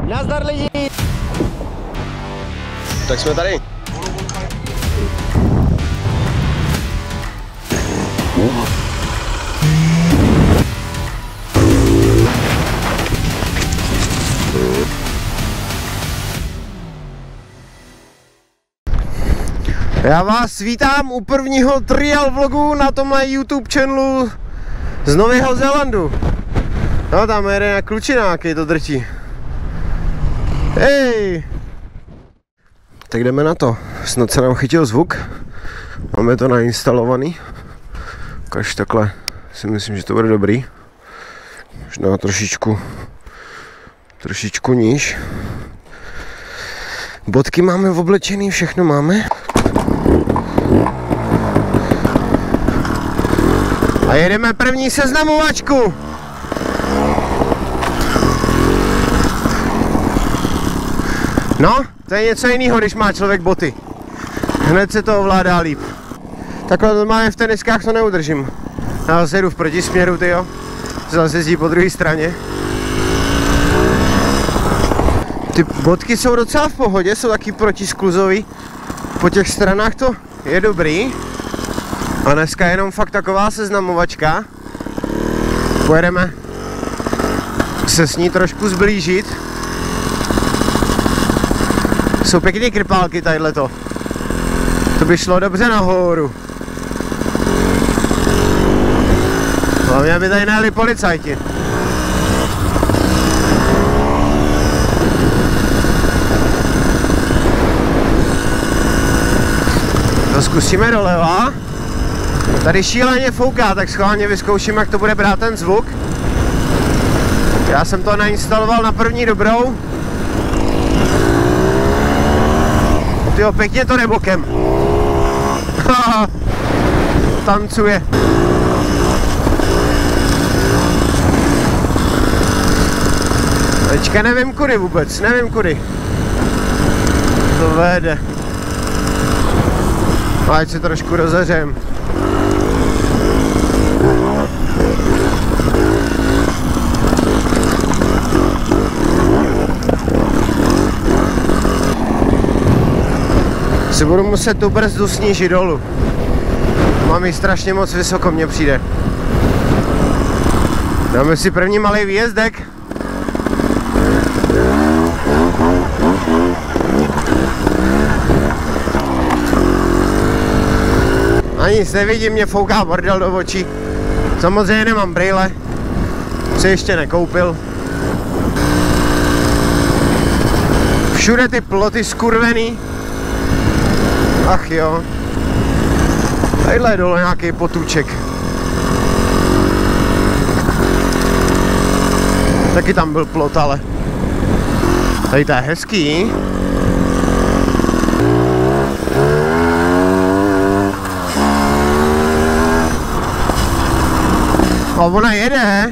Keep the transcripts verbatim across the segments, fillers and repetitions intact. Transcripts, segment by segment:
Nazdar lidi! Tak jsme tady. Já vás vítám u prvního trial vlogu na tomhle YouTube channelu z Nového Zélandu. No tam jede klučinák, to drtí. Hej! Tak jdeme na to. Snad se nám chytil zvuk. Máme to nainstalovaný. Ukaž takhle. Si myslím, že to bude dobrý. Možná trošičku trošičku níž. Bodky máme oblečený, všechno máme. A jedeme první seznamovačku. No, to je něco jiného, když má člověk boty. Hned se to ovládá líp. Takhle to máme v teniskách, to neudržím. Já zase jdu v protisměru, tyjo. Zase jezdí po druhé straně. Ty bodky jsou docela v pohodě, jsou taky protiskluzový. Po těch stranách to je dobrý. A dneska je jenom fakt taková seznamovačka. Pojedeme se s ní trošku zblížit. Jsou pěkný krpálky tadyhleto. To by šlo dobře nahoru. Hlavně, aby tady nejeli policajti. To zkusíme doleva. Tady šíleně fouká, tak schválně vyzkouším, jak to bude brát ten zvuk. Já jsem to nainstaloval na první dobrou. Tyjo, pěkně to jde bokem. Tancuje. Teďka nevím kudy vůbec, nevím kudy. To vede. Ať se trošku rozeřem. Si budu muset tu brzdu snížit dolů. Mám ji strašně moc vysoko, mně přijde. Dáme si první malý výjezdek. A nic nevidím, mě fouká bordel do očí. Samozřejmě nemám brýle. Se ještě nekoupil. Všude ty ploty skurvený. Ach jo. Tadyhle je dole nějaký potůček. Taky tam byl plot, ale tady to je hezký. A ona jede.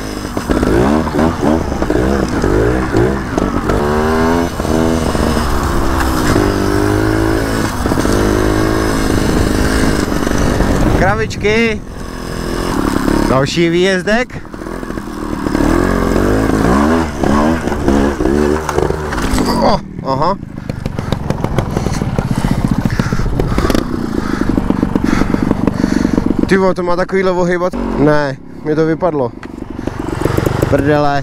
Kravičky. Další výjezdek. Oh, aha. Tyvo, to má takovýhle ohejbat? Ne, mě to vypadlo. Prdele.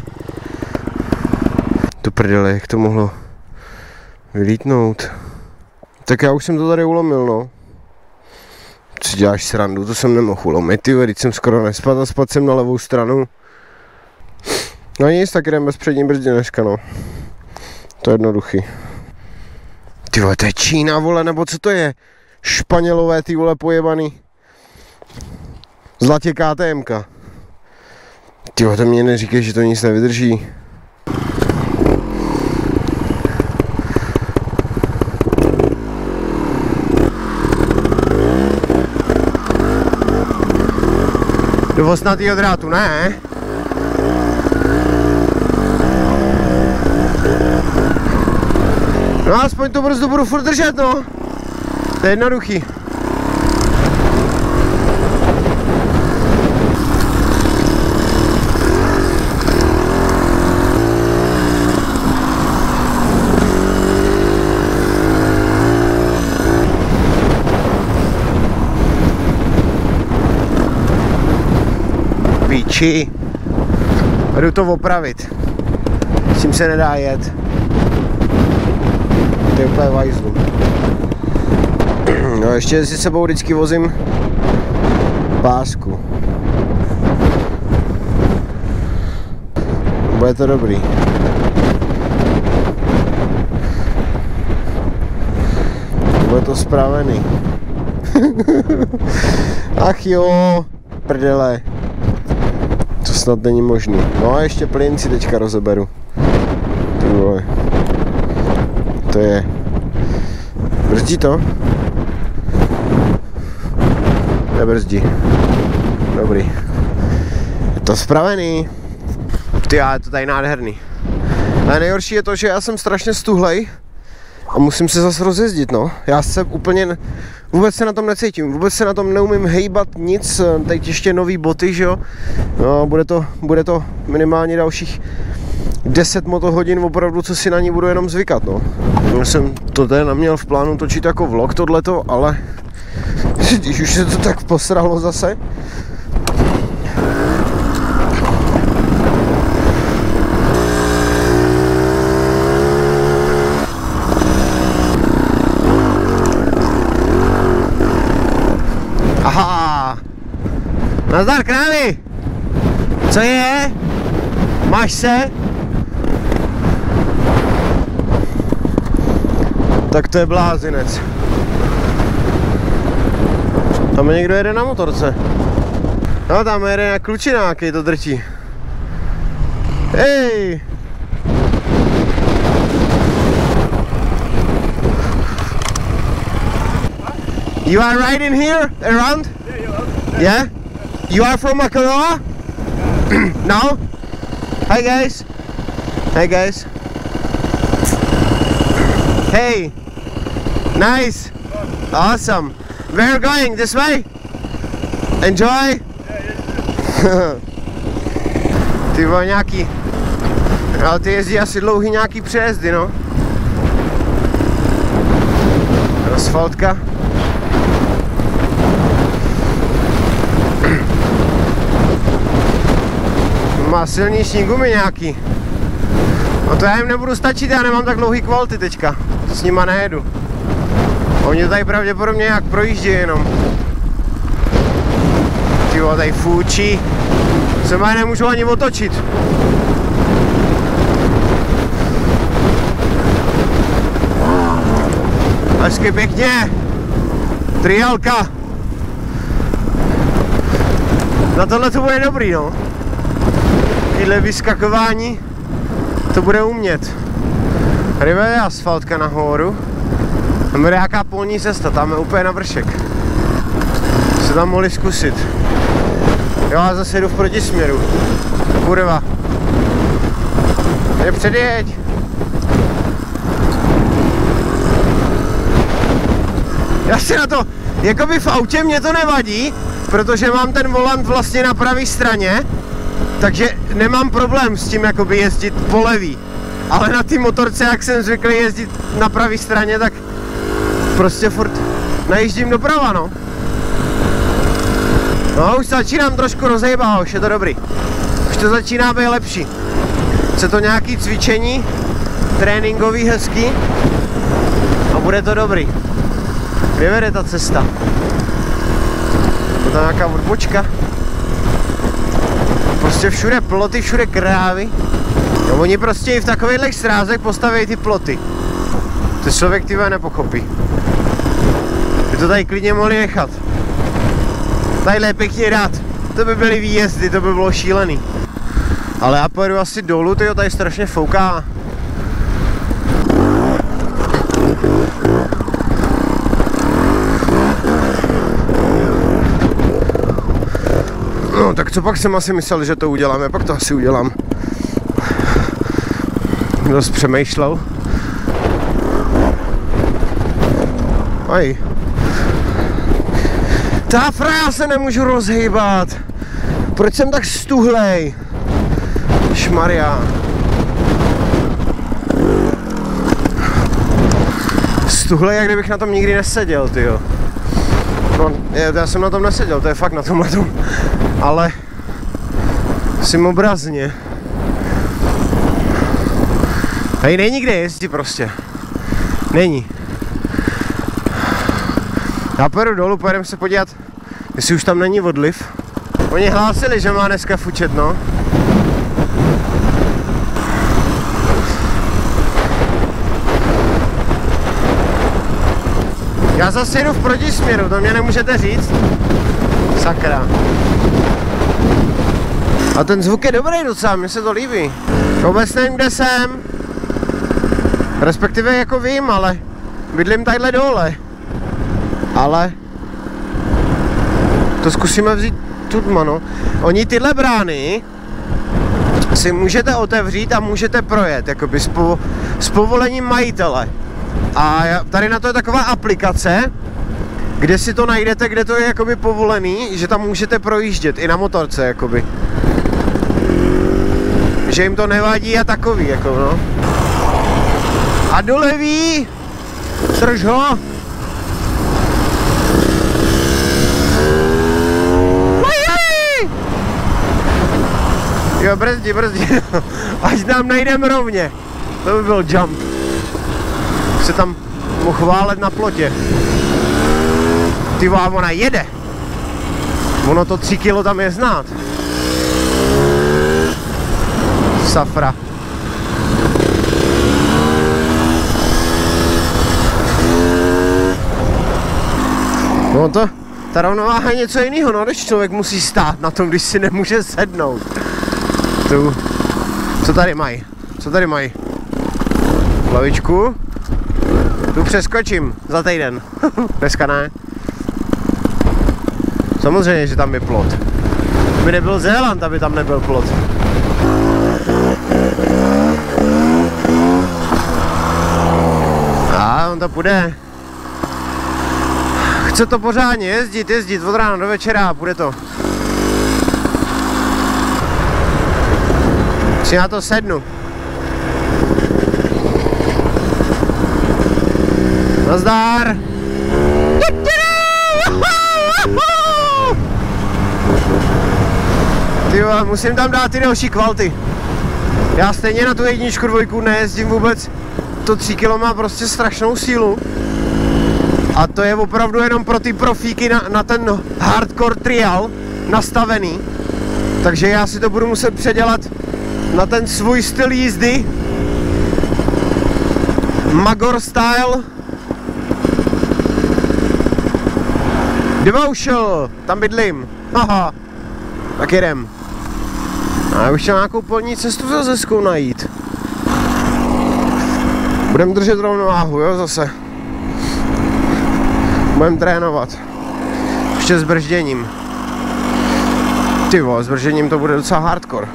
To prdele, jak to mohlo vylítnout. Tak já už jsem to tady ulomil, no. Co děláš srandu, to jsem nemohl ulomit, tyjo, když jsem skoro nespadl a spadl jsem na levou stranu. No nic, tak jdem bez přední brzdy dneska, no. To je jednoduchý. Ty vole, to je Čína, vole, nebo co to je? Španělové, ty vole, pojebaný. Zlatě KTMka. Ty vole, to mě neříkej, že to nic nevydrží. Do osnatýho drátu, ne? No aspoň tu brzdu budu furt držet, no. To je jednoduchý. Či jdu to opravit. S tím se nedá jet. To je úplně vajzlu. No ještě si sebou vždycky vozím pásku. Bude to dobrý. Bude to spravený. Ach jo, prdele. To snad není možný. No a ještě plyn si teďka rozeberu. Ty vole. To je... Brzdí to? Nebrzdí. Dobrý. Je to spravený. Ty, ale je to tady nádherný. Ale nejhorší je to, že já jsem strašně stuhlej a musím se zase rozjezdit, no. Já se úplně, vůbec se na tom necítím, vůbec se na tom neumím hejbat nic, teď ještě nový boty, že jo. No, bude to, bude to minimálně dalších deset motohodin opravdu, co si na ní budu jenom zvykat, no. Já jsem to tady neměl v plánu točit jako vlog tohleto, ale když už se to tak posralo zase. Aha! Nazdar, králi! Co je? Máš se? Tak to je blázinec. Tam někdo jede na motorce. No tam jede na klučina, jaký to drtí. Hej! You are riding here around? Yeah, you are. Yeah? You are from Makaroa? No? Hi guys. Hi guys. Hey. Nice. Awesome. Where are you going? This way? Enjoy? Ty vole, nějaký. Ale ty jezdí asi dlouhý nějaký přejezdy, no. Asfaltka. Má silnější gumy nějaký. No to já jim nebudu stačit, já nemám tak dlouhý kvality teďka. S nima nejedu. Oni tady pravděpodobně jak projíždí jenom. Ty vole, tady fůčí. Se má nemůžu ani otočit. Hezky pěkně. Triálka. Na tohle to bude dobrý, no. Tyhle vyskakování, to bude umět. Tady je asfaltka nahoru. Tam je nějaká polní cesta, tam je úplně na vršek. Se tam mohli zkusit. Jo, a zase jdu v protisměru. Kurva. Je předjeď. Já si na to, jakoby v autě mě to nevadí, protože mám ten volant vlastně na pravé straně, takže nemám problém s tím jakoby jezdit po levý. Ale na té motorce, jak jsem zvyklý jezdit na pravé straně, tak prostě furt najíždím doprava, no. No, už začínám trošku rozejbat, už je to dobrý. Už to začíná být lepší. Chce to nějaký cvičení, tréninkový hezký a bude to dobrý. Kde vede ta cesta? Je to nějaká odbočka. Prostě všude ploty, všude krávy. No, oni prostě i v takovýchhle srázech postaví ty ploty. To člověk tyhle nepochopí. By to tady klidně mohli nechat. Tadyhle pěkně dát. To by byly výjezdy, to by bylo šílený. Ale já pojedu asi dolů, tyjo, tady strašně fouká. No, tak co pak jsem asi myslel, že to uděláme, pak to asi udělám. Dost přemýšlel. Aj. Táfra, já se nemůžu rozhýbat. Proč jsem tak stuhlej? Šmarja. Stuhlej, jak kdybych na tom nikdy neseděl, tyjo. No, já jsem na tom neseděl, to je fakt na tomhletom. Ale Musím obrazně. Tady není kde jezdit prostě. Není. Já pojedu dolů, pojedeme se podívat, jestli už tam není odliv. Oni hlásili, že má dneska fučet, no. Já zase jedu v protisměru, to mě nemůžete říct. Sakra. A ten zvuk je dobrý docela, mně se to líbí. Vůbec nevím, kde jsem. Respektive jako vím, ale bydlím tadyhle dole. Ale to zkusíme vzít tudma, no. Oni tyhle brány si můžete otevřít a můžete projet, jakoby s, po, s povolením majitele. A tady na to je taková aplikace, kde si to najdete, kde to je jakoby povolený, že tam můžete projíždět i na motorce, jakoby. Že jim to nevadí a takový, jako no. A do levý, drž ho. Jo, brzdí, brzdí, až nám najdeme rovně. To by byl jump. Se tam mohl válet na plotě. Ty vole, ona jede. Ono to tři kilo tam je znát. Safra. No to, ta rovnováha je něco jiného, no, když člověk musí stát na tom, když si nemůže sednout. Tu, co tady mají? Co tady mají? Lavičku. Tu přeskočím za týden. Dneska ne. Samozřejmě, že tam je plot. Kdyby nebyl Zéland, aby tam nebyl plot. A on to půjde. Chce to pořádně jezdit, jezdit od rána do večera a půjde to. Si na to sednu. Nazdar! Tyjo, musím tam dát ty další kvalty. Já stejně na tu jedničku, dvojku nejezdím vůbec. To tři kilo má prostě strašnou sílu. A to je opravdu jenom pro ty profíky na, na ten hardcore trial nastavený. Takže já si to budu muset předělat na ten svůj styl jízdy. Magor style. Devotion, tam bydlím. Haha. Tak jedem. A já už chtěl nějakou polní cestu za Zeskou najít. Budem držet rovnováhu, jo, zase. Budem trénovat. Ještě s bržděním. Ty vole, s bržděním to bude docela hardcore.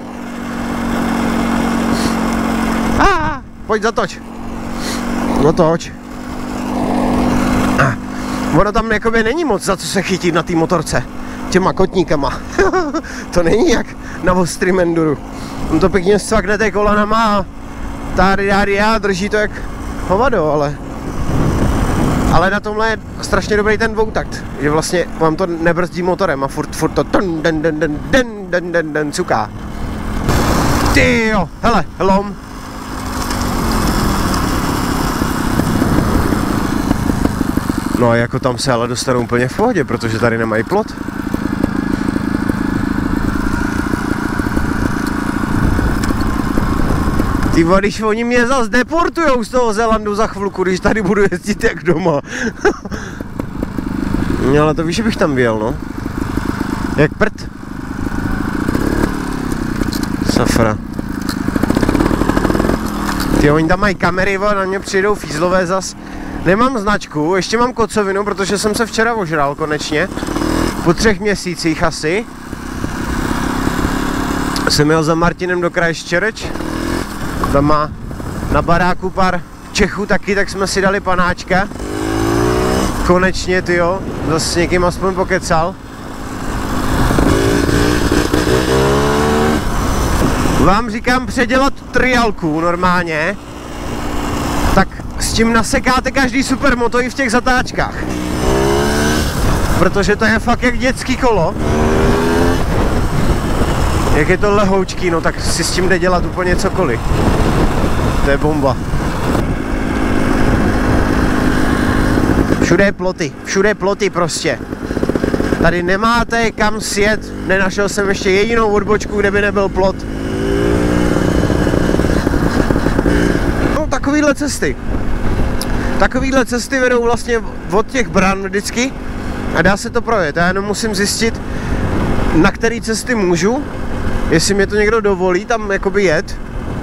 Ah, pojď zatoč. Otoč. Ah, ono tam jakoby není moc za co se chytit na té motorce. Těma kotníkama. To není jak na ostrým enduru. On to pěkně scvaknete kolanama a tady dády já drží to jak hovado, ale... Ale na tomhle je strašně dobrý ten dvoutakt, že vlastně vám to nebrzdí motorem a furt, furt to ten den den den den den den den cuká. Tyjo, hele, lom. No a jako tam se ale dostanou úplně v pohodě, protože tady nemají plot. Ty vole, když oni mě zase deportujou z toho Zélandu za chvilku, když tady budu jezdit jak doma. No, ale to víš, že bych tam vyjel, no. Jak prd. Safra. Ty, oni tam mají kamery, vole, na mě přijdou fízlové zas. Nemám značku, ještě mám kocovinu, protože jsem se včera ožral konečně. Po třech měsících asi. Jsem jel za Martinem do Christchurch. Tam má na baráku pár Čechů taky, tak jsme si dali panáčka. Konečně, tyjo, zase s někým aspoň pokecal. Vám říkám předělat triálku normálně, tak s tím nasekáte každý supermoto i v těch zatáčkách. Protože to je fakt jak dětský kolo. Jak je to lehoučký, no tak si s tím jde dělat úplně cokoliv. To je bomba. Všude je ploty, všude je ploty prostě. Tady nemáte kam sjet, nenašel jsem ještě jedinou odbočku, kde by nebyl plot. No takovýhle cesty. Takovýhle cesty vedou vlastně od těch bran vždycky a dá se to projet. Já jenom musím zjistit, na který cesty můžu, jestli mě to někdo dovolí tam jakoby jet.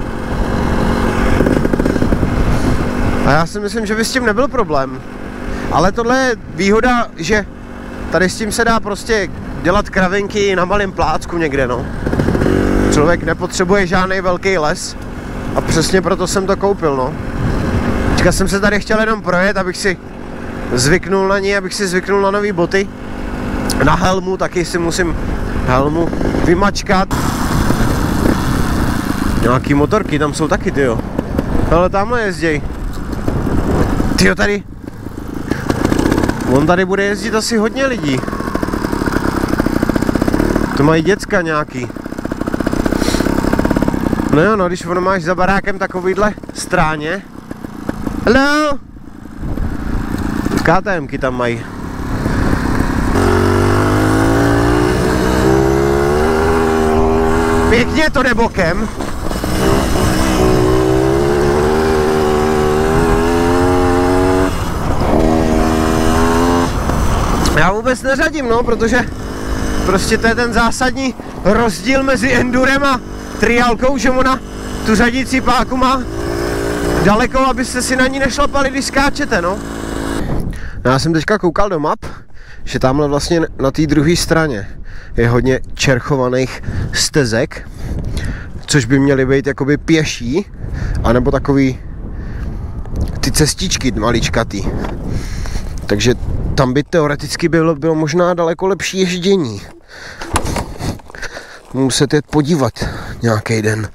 A já si myslím, že by s tím nebyl problém. Ale tohle je výhoda, že tady s tím se dá prostě dělat kravinky na malém plácku někde, no. Člověk nepotřebuje žádný velký les a přesně proto jsem to koupil, no. Teďka jsem se tady chtěl jenom projet, abych si zvyknul na ní, abych si zvyknul na nový boty. Na helmu taky si musím helmu vymačkat. Nějaký motorky tam jsou taky, tyjo. Ale tamhle jezděj. Tyjo, tady. On tady bude jezdit asi hodně lidí. To mají děcka nějaký. No jo, no, když ono máš za barákem takovýhle stráně. Hello! KTMky tam mají. Pěkně to jde bokem. Já vůbec neřadím, no, protože prostě to je ten zásadní rozdíl mezi endurem a triálkou, že ona tu řadící páku má daleko, abyste si na ní nešlapali, když skáčete, no. Já jsem teďka koukal do map, že tamhle vlastně na té druhé straně je hodně čerchovaných stezek, což by měly být jakoby pěší, anebo takový ty cestičky maličkatý. Takže tam by teoreticky bylo, bylo možná daleko lepší ježdění. Muset jet podívat nějaký den.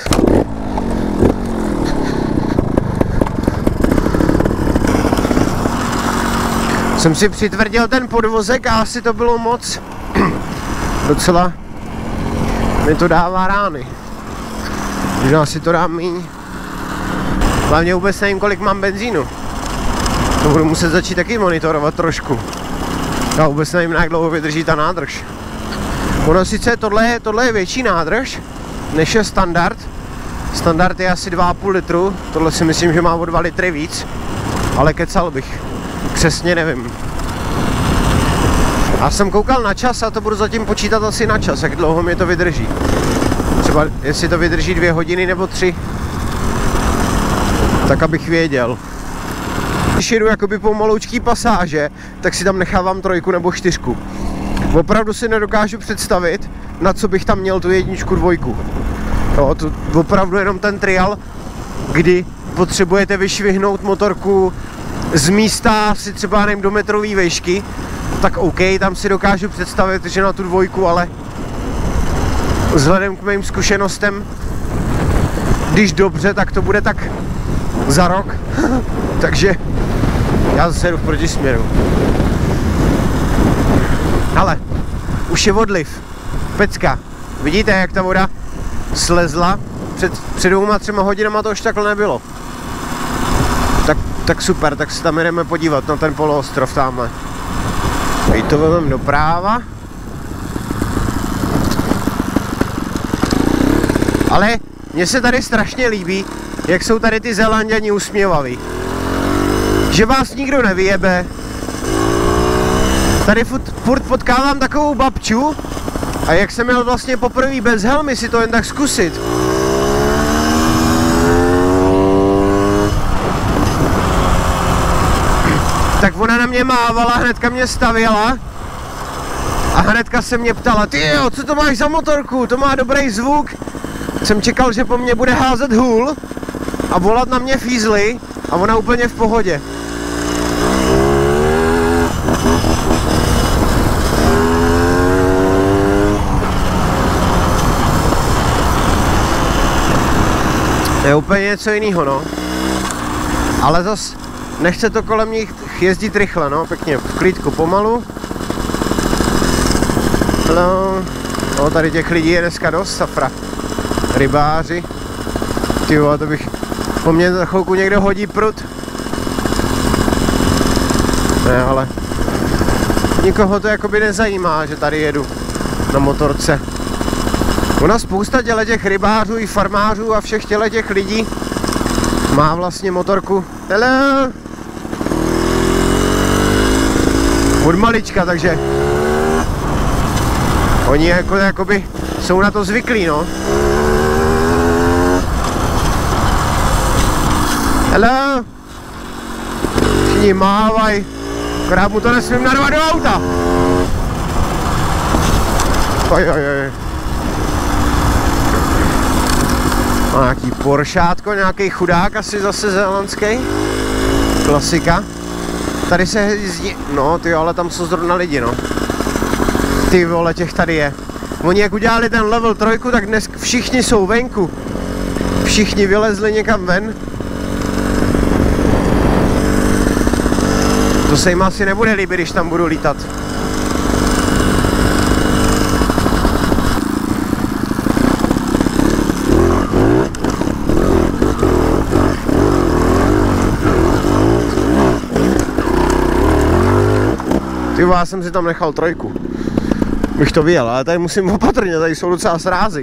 Jsem si přitvrdil ten podvozek a asi to bylo moc. Docela mi to dává rány. Možná si to dám míň. Hlavně vůbec nevím, kolik mám benzínu. To budu muset začít taky monitorovat trošku. Já vůbec nevím, jak dlouho vydrží ta nádrž. Ono sice tohle je, tohle je větší nádrž, než je standard. Standard je asi dva a půl litru, tohle si myslím, že má o dva litry víc. Ale kecal bych. Přesně nevím. Já jsem koukal na čas a to budu zatím počítat asi na čas, jak dlouho mi to vydrží. Třeba jestli to vydrží dvě hodiny nebo tři. Tak abych věděl. Když jedu jakoby pomaloučký pasáže, tak si tam nechávám trojku nebo čtyřku. Opravdu si nedokážu představit, na co bych tam měl tu jedničku, dvojku. Jo, to opravdu jenom ten trial, kdy potřebujete vyšvihnout motorku z místa asi třeba nevím do metrový výšky, tak OK, tam si dokážu představit, že na tu dvojku, ale vzhledem k mým zkušenostem, když dobře, tak to bude tak za rok. Takže já zase jdu v protisměru. Ale už je odliv. Pecka. Vidíte, jak ta voda slezla? Před, před dvouma, třema hodinama to už takhle nebylo. Tak, tak super, tak se tam jdeme podívat na ten poloostrov tamhle. Teď to vezmeme doprava. Ale mně se tady strašně líbí, jak jsou tady ty Zélanďani usměvaví. Že vás nikdo nevyjebe. Tady furt, furt potkávám takovou babču a jak jsem měl vlastně poprvé bez helmy si to jen tak zkusit. Tak ona na mě mávala, hnedka mě stavěla a hnedka se mě ptala: tyjo, co to máš za motorku, to má dobrý zvuk. Jsem čekal, že po mně bude házet hůl a volat na mě fízly a ona úplně v pohodě. To je úplně něco jiného, no. Ale zas nechce to kolem nich jezdit rychle, no, pěkně, v klídku pomalu. Hello. No, tady těch lidí je dneska dost, safra. Rybáři. Ty vole, to bych... Po mně za chvilku někdo hodí prut. Ne, ale... Nikoho to jakoby nezajímá, že tady jedu na motorce. Ona spousta těle těch rybářů i farmářů a všech těle těch lidí má vlastně motorku. Hello! Od malička, takže oni jako, jakoby jsou na to zvyklí, no. Hello! Všichni mávaj, akorát mu to nesmím narvat do auta. Oj, oj, oj. A nějaký Poršátko, nějaký chudák asi zase zélandský. Klasika. Tady se jezdí, no ty, ale tam jsou zrovna lidi, no. Ty vole, těch tady je. Oni jak udělali ten level trojku, tak dnes všichni jsou venku. Všichni vylezli někam ven. To se jim asi nebude líbit, když tam budu lítat. Ty, já jsem si tam nechal trojku. Bych to vyjel, ale tady musím opatrně, tady jsou docela srázy.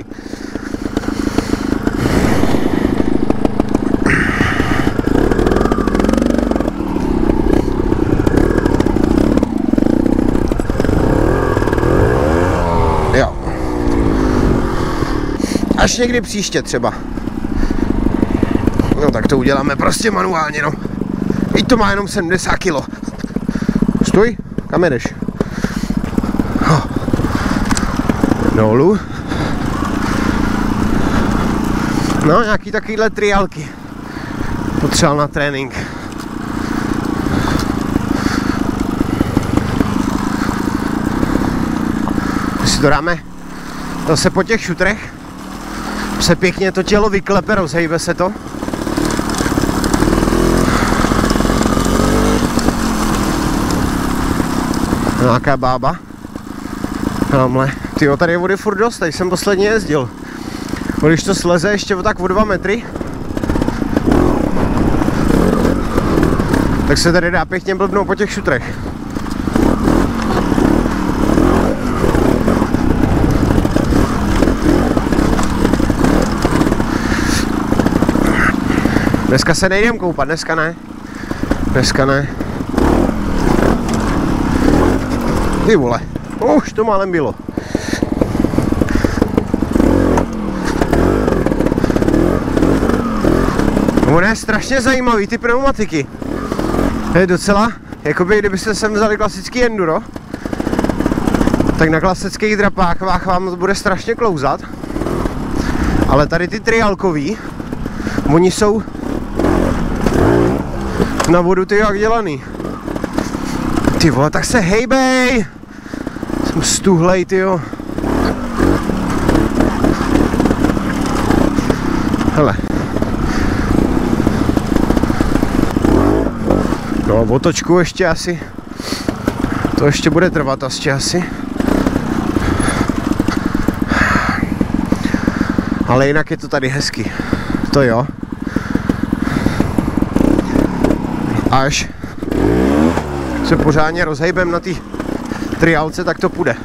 Jo. Až někdy příště třeba. No tak to uděláme prostě manuálně, no. I to má jenom sedmdesát kilo. Stoj, kam jedeš? Dolů. No, nějaký takovýhle triálky. Potřeboval na trénink. Když si to dáme zase po těch šutrech, se pěkně to tělo vyklepe, rozhejbe se to. Nějaká bába. Tamhle. Tyjo, tady je vody furt dost, tady jsem posledně jezdil. Když to sleze ještě tak o dva metry, tak se tady dá pěkně blbnout po těch šutrech. Dneska se nejdem koupat, dneska ne. Dneska ne. Ty vole, už to málem bylo. Ono je strašně zajímavý, ty pneumatiky. To je docela, jakoby kdybyste sem vzali klasický enduro, tak na klasických drapákách vám to bude strašně klouzat. Ale tady ty triálkový, oni jsou na vodu ty jak dělaný. Ty vole, tak se hejbej! Jsem stuhlej, tyjo. Hele. No, otočku ještě asi. To ještě bude trvat ještě asi. Ale jinak je to tady hezky. To jo. Až se pořádně rozhejbem na té triálce, tak to půjde.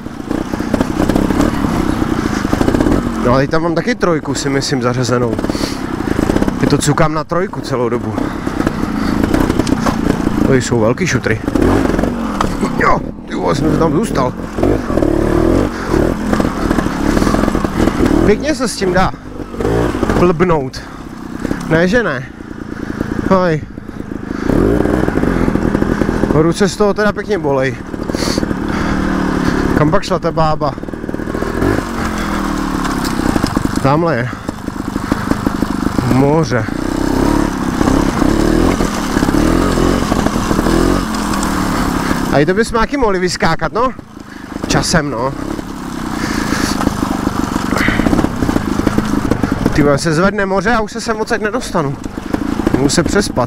No ale tam mám taky trojku, si myslím, zařazenou. Je to cukám na trojku celou dobu. To jsou velký šutry. Jo, ty vole, jsem tam zůstal. Pěkně se s tím dá blbnout. Ne, že ne. Hoj. Ruce z toho teda pěkně bolej. Kam pak šla ta bába? Tamhle je. Moře. A i to bychom taky mohli vyskákat, no? Časem, no. Ty vole, se zvedne moře a už se sem odsaď nedostanu. Můžu se přespat.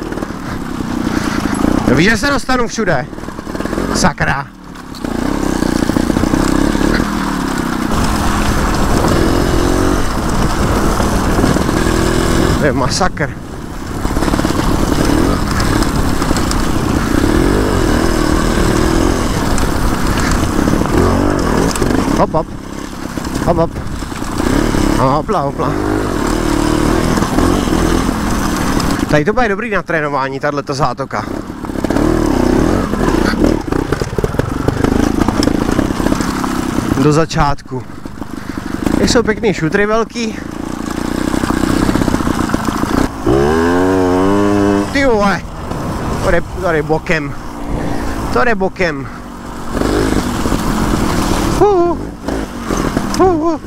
Víš, že se dostanu všude. Sakra. To je masakr. Hop, hop. Hop, hop. Hopla, hopla. Tady to bude dobrý na trénování, tato zátoka. Do začátku. Tady jsou pěkný šutry velký. Ty vole. To jde, to jde bokem. To jde bokem. Uh, uh, uh.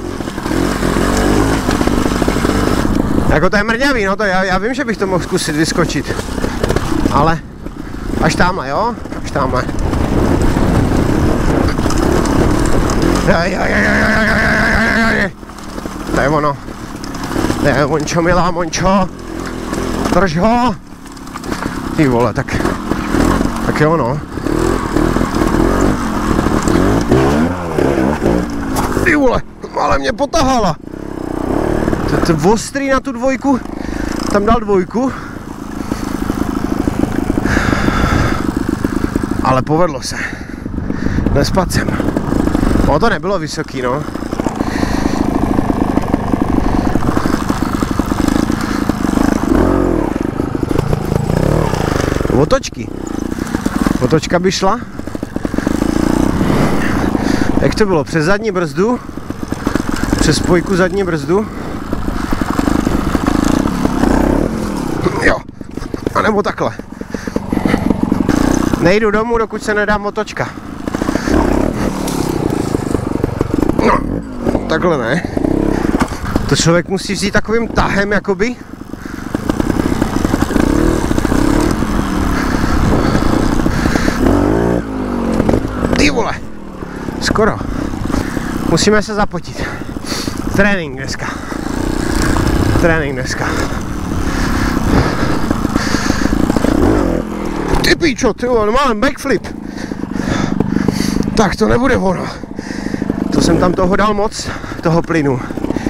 Jako to je mrňavý, no to já, já vím, že bych to mohl zkusit vyskočit. Ale až tamhle, jo? Až tamhle. To je ono. To je Mončo, milá Mončo. Drž ho. Ty vole, tak. Tak je ono. Ty vole, ale mě potahala. To je ostrý na tu dvojku. Tam dal dvojku. Ale povedlo se. Nespadl jsem. No to nebylo vysoký, no. Otočky. Otočka by šla. Jak to bylo? Přes zadní brzdu? Přes spojku zadní brzdu? Jo. A nebo takhle. Nejdu domů, dokud se nedám otočka. No, takhle ne. To člověk musí vzít takovým tahem, jakoby. Ty vole. Skoro. Musíme se zapotit. Trénink dneska. Trénink dneska. Ty píčo, ty vole, mám backflip. Tak to nebude ono. To jsem tam toho dal moc, toho plynu.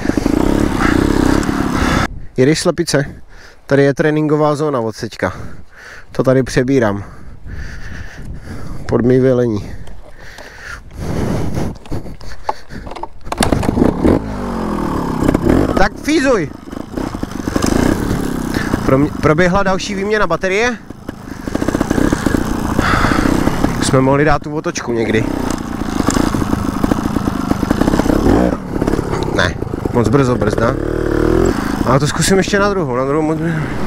Jedeš slepice? Tady je tréninková zóna od teďka. To tady přebírám. Pod mý velení. Tak fízuj! Pro mě, proběhla další výměna baterie. Jsme mohli dát tu otočku někdy. Ne, moc brzo brzda. Ale to zkusím ještě na druhou, na druhou moc...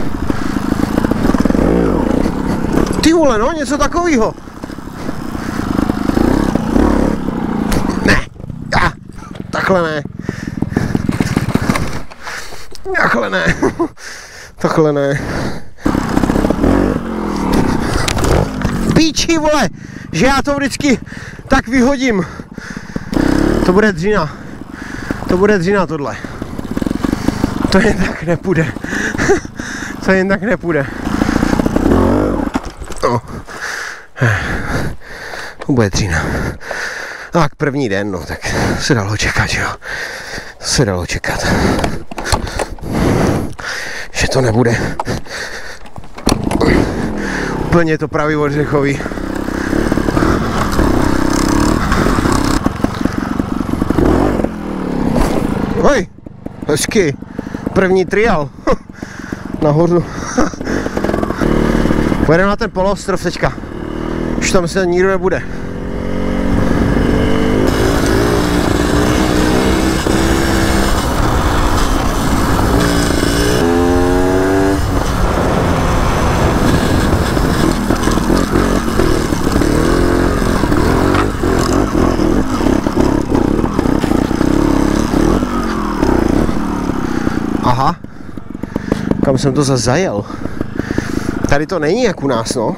Ty vole, no, něco takového. Ne, ah, takhle ne. Takhle ne. Takhle ne. Píči, vole, že já to vždycky tak vyhodím. To bude dřina. To bude dřina tohle. To jen tak nepůjde. To jen tak nepůjde. No. To bude dřina. Tak první den, no, tak se dalo čekat, jo. Se dalo čekat. Že to nebude úplně to pravý ořechový. Hoj, hezky, první trial, nahoru. Pojedeme na ten poloostrov teďka, už tam se nikdo nebude. Aha, kam jsem to zase zajel? Tady to není jak u nás, no.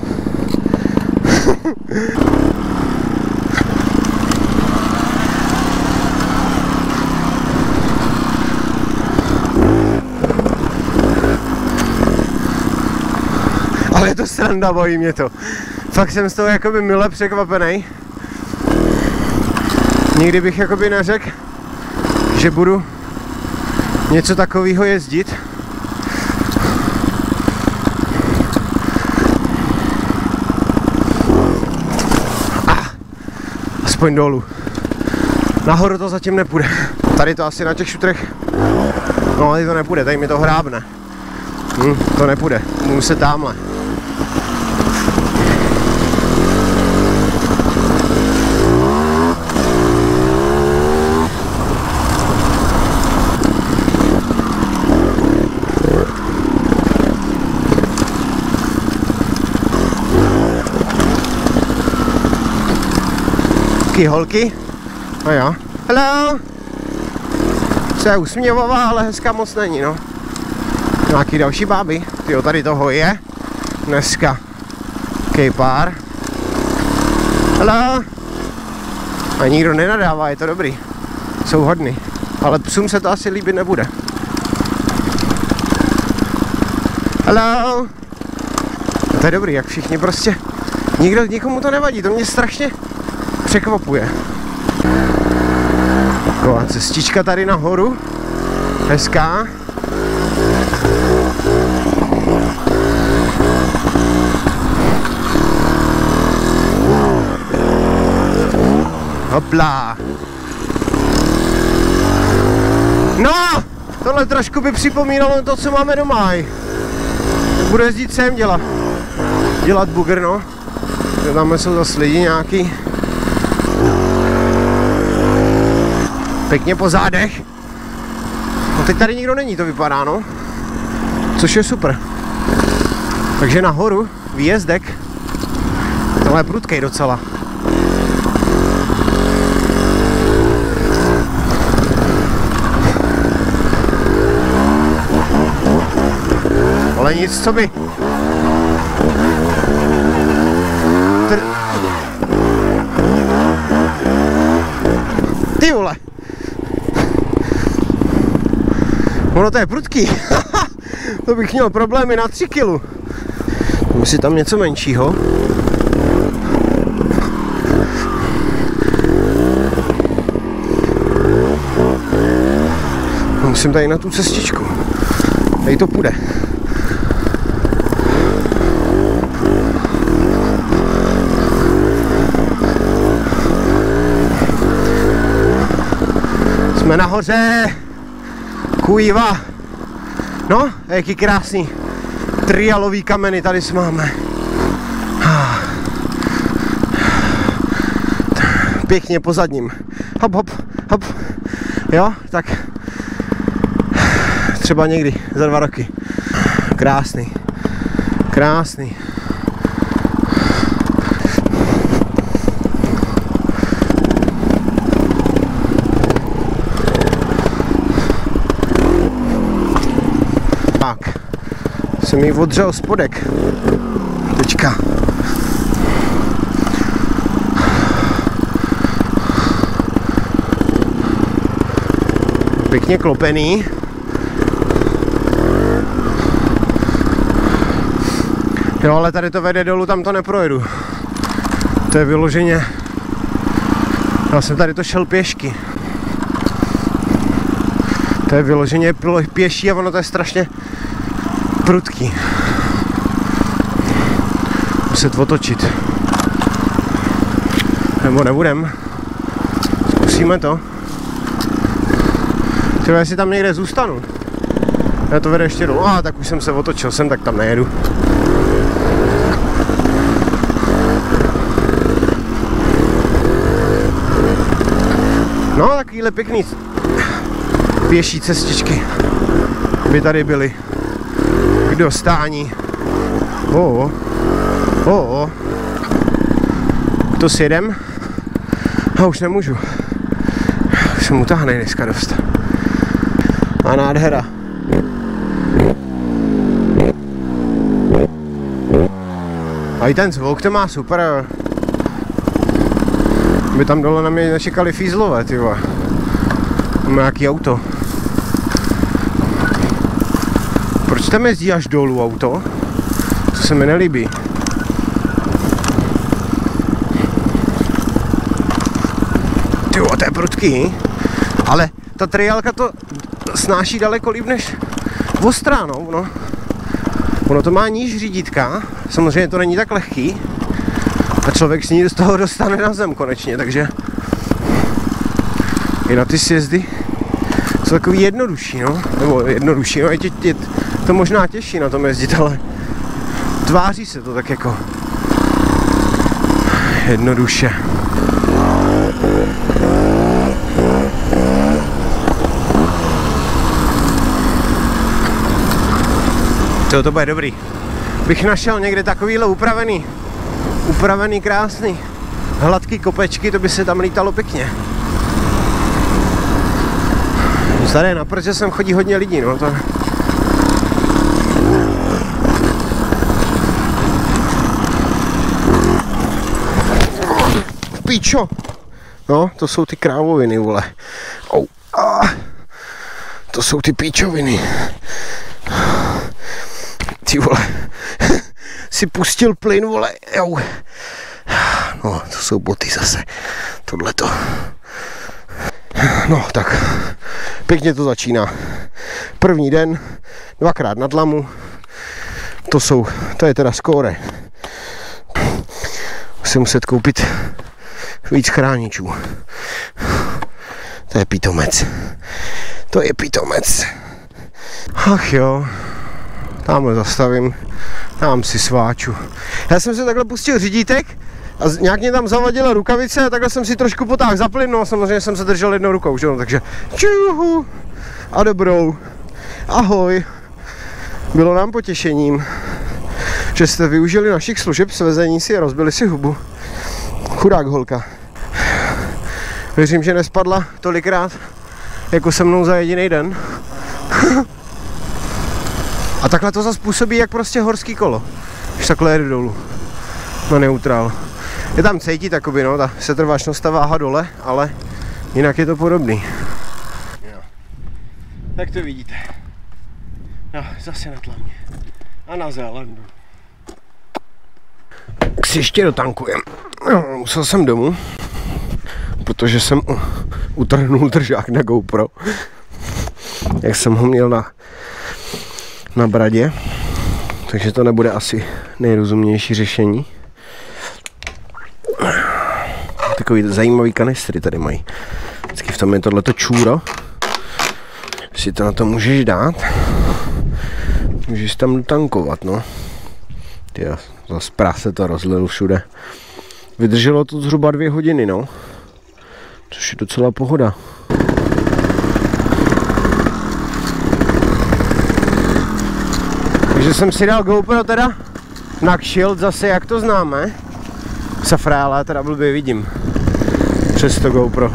Ale je to sranda, bojí mě to. Fakt jsem z toho jakoby mile překvapený. Nikdy bych jakoby neřekl, že budu něco takového jezdit. aspoň dolů. Nahoru to zatím nepůjde. Tady to asi na těch šutrech, no tady to nepůjde, tady mi to hrábne. Hm, to nepůjde, můžu se támhle. Taky holky. No jo. Hello. Co je usměvavá, ale hezká moc není, no. Nějaký další báby. Tyjo, tady toho je. Dneska. Kejpár. Hello. A nikdo nenadává, je to dobrý. Jsou hodný. Ale psům se to asi líbit nebude. Hello. To je dobrý, jak všichni prostě. Nikdo, nikomu to nevadí, to mě strašně překvapuje. Taková cestička tady nahoru. Hezká. Hopla. No, tohle trošku by připomínalo to, co máme doma. Budu jezdit sem dělat. Dělat bugr, no. Tam jsou zase lidi nějaký. Pěkně po zádech. No teď tady nikdo není, to vypadá, no. Což je super. Takže nahoru, výjezdek. Tohle je prudkej docela. Ale nic, co by. Tr... Ty vole. Ono to je prudký. To bych měl problémy na tři kila. Musí tam něco menšího. Musím tady na tu cestičku. Tady to půjde. Jsme nahoře. Kujva. No, jaký krásný trialový kameny tady máme. Pěkně po zadním. Hop, hop, hop. Jo, tak třeba někdy za dva roky. Krásný. Krásný. Tak, jsem jí odřel spodek. Teďka. Pěkně klopený. Jo, ale tady to vede dolů, tam to neprojedu. To je vyloženě. Já jsem tady to šel pěšky. To je vyloženě pěší a ono to je strašně prudký. Muset otočit. Nebo nebudem. Zkusíme to. Třeba jestli tam někde zůstanu. Já to vede ještě dolů. A tak už jsem se otočil sem, tak tam nejedu. No, takovýhle pěkný pěší cestičky by tady byly k dostání. O, o, to si jedem. A už nemůžu. Už jsem utáhnej dneska dost. A nádhera. A i ten zvuk to má super. By tam dole na mě nečekali fízlové, ty vole. Máme nějaký auto. Proč tam jezdí až dolů auto? To se mi nelíbí. Ty vole, to je prudký. Ale ta triálka to snáší daleko líp než ostrá, no, no. Ono to má níž řídítka, samozřejmě to není tak lehký. A člověk s ní z toho dostane na zem konečně, takže i na ty sjezdy jsou takový jednodušší, no, nebo jednodušší, no, je, tě, je to možná těžší na tom jezdit, ale tváří se to tak jako jednoduše. To, to bude dobrý. Bych našel někde takovýhle upravený, upravený krásný, hladký kopečky, to by se tam lítalo pěkně. Tady na protože sem chodí hodně lidí, no to... Píčo! No, to jsou ty krávoviny, vole. Au. Ah. To jsou ty píčoviny. Ty vole. Si pustil plyn, vole. Jau. No, to jsou boty zase. Tohleto. No, tak. Pěkně to začíná. První den, dvakrát na dlamu. To jsou, to je teda skóre. Musím muset koupit víc chráničů. To je pitomec. To je pitomec. Ach jo. Tamhle zastavím. Tam si sváču. Já jsem se takhle pustil řídítek a nějak mě tam zavadila rukavice a takhle jsem si trošku potáhl za plyn, no a samozřejmě jsem se držel jednou rukou, že no, takže čuhu a dobrou. Ahoj. Bylo nám potěšením, že jste využili našich služeb svezení si a rozbili si hubu. Chudák holka. Věřím, že nespadla tolikrát, jako se mnou za jediný den. A takhle to zase působí jak prostě horský kolo, když takhle jede dolů na neutrál. Je tam cítit takoby, no, ta setrvačnost, ta váha dole, ale jinak je to podobný. Jo. Tak to vidíte. No, zase na tlamě. A na Zélandu. Tak si ještě dotankujem. No, musel jsem domů, protože jsem utrhnul držák na GoPro. Jak jsem ho měl na, na bradě. Takže to nebude asi nejrozumnější řešení. Takový zajímavý kanistry tady mají. Vždycky v tom je tohleto čůro. Si to na to můžeš dát. Můžeš tam dotankovat, no. Tyjo, zase prach se to rozlil všude. Vydrželo to zhruba dvě hodiny, no. Což je docela pohoda. Takže jsem si dal GoPro teda na kshield zase, jak to známe. Safrála teda blbě vidím přes to GoPro.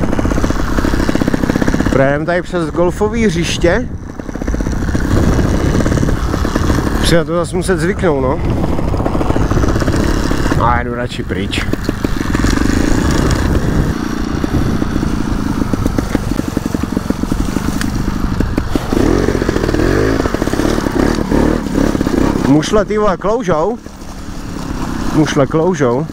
Projedeme tady přes golfové hřiště. Při na to zase muset zvyknout, no. A jdu radši pryč. Mušle ty vole kloužou. Mušle kloužou.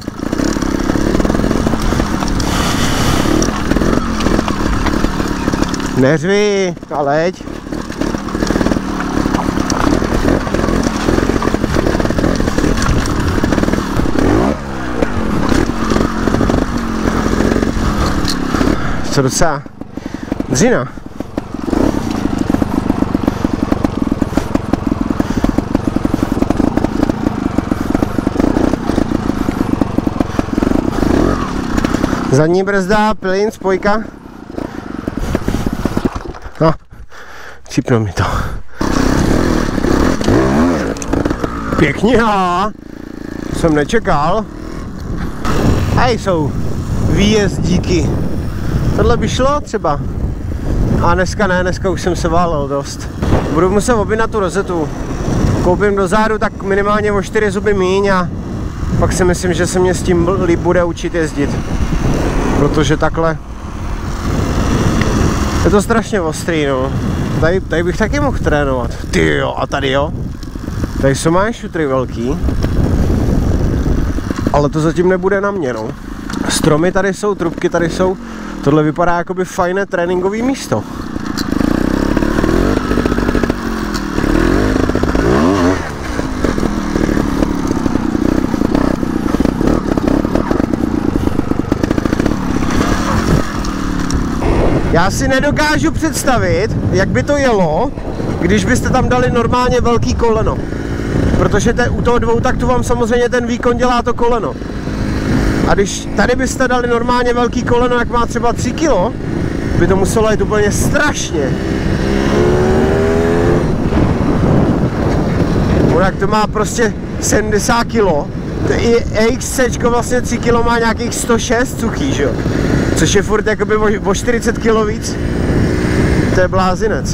Neřvi, a leď. Co docela dřina. Zadní brzda, plyn, spojka. No, cipno mi to. Pěkně, aha. Jsem nečekal. Hej, jsou výjezdíky. Tohle by šlo třeba. A dneska ne, dneska už jsem se válel dost. Budu muset objednat tu rozetu. Koupím do zádu tak minimálně o čtyři zuby míň a pak si myslím, že se mě s tím líp bude učit jezdit. Protože takhle je to strašně ostrý, no. Tady, tady bych taky mohl trénovat. Ty jo, a tady jo. Tady jsou máš šutry velký. Ale to zatím nebude na mě, no. Stromy tady jsou, trubky tady jsou. Tohle vypadá jakoby fajné tréninkové místo. Já si nedokážu představit, jak by to jelo, když byste tam dali normálně velký koleno. Protože te, u toho dvoutaktu vám samozřejmě ten výkon dělá to koleno. A když tady byste dali normálně velký koleno, jak má třeba tři kilo, by to muselo jít úplně strašně. Onak to má prostě sedmdesát kilo. To i EXCčko vlastně tři kilo má nějakých sto šest suchý, že jo? Což je furt jakoby o čtyřicet kilo víc. To je blázinec.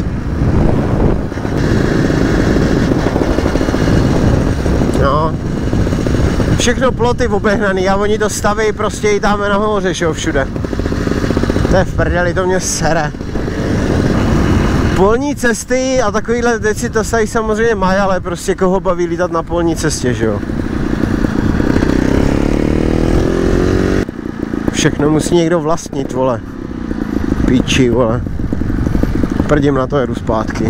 No. Všechno ploty obehnaný a oni to staví prostě i tam nahoře, že jo, všude. To je v prdeli, to mě sere. Polní cesty a takovýhle věci to tady samozřejmě mají, ale prostě koho baví lítat na polní cestě, že jo. Všechno musí někdo vlastnit, vole. Píči, vole. Prdím na to, jedu zpátky.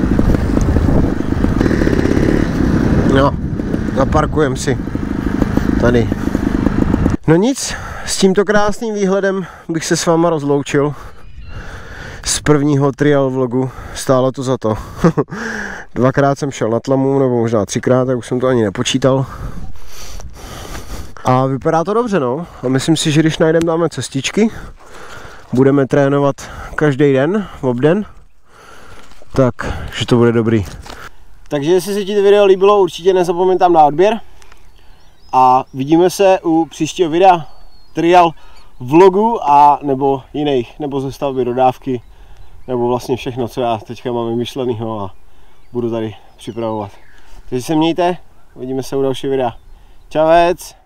No, zaparkujem si. Tady. No nic, s tímto krásným výhledem bych se s váma rozloučil. Z prvního trial vlogu, stálo to za to. Dvakrát jsem šel na tlamu, nebo možná třikrát, tak už jsem to ani nepočítal. A vypadá to dobře, no. A myslím si, že když najdeme dáme cestičky, budeme trénovat každý den, v obden, tak, že to bude dobrý. Takže jestli se ti to video líbilo, určitě nezapomeň tam na odběr. A vidíme se u příštího videa, trial vlogu a nebo jiných, nebo ze stavby dodávky, nebo vlastně všechno, co já teďka mám vymyšlenýho a budu tady připravovat. Takže se mějte, uvidíme se u dalšího videa. Čavec!